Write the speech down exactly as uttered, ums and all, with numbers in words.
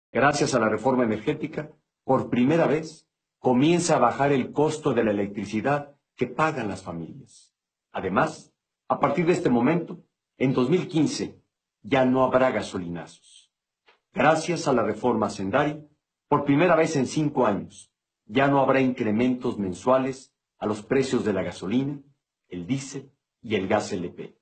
Gracias a la reforma energética, por primera vez, comienza a bajar el costo de la electricidad que pagan las familias. Además, a partir de este momento, en dos mil quince, ya no habrá gasolinazos. Gracias a la reforma hacendaria, por primera vez en cinco años, ya no habrá incrementos mensuales a los precios de la gasolina, el diésel y el gas L P.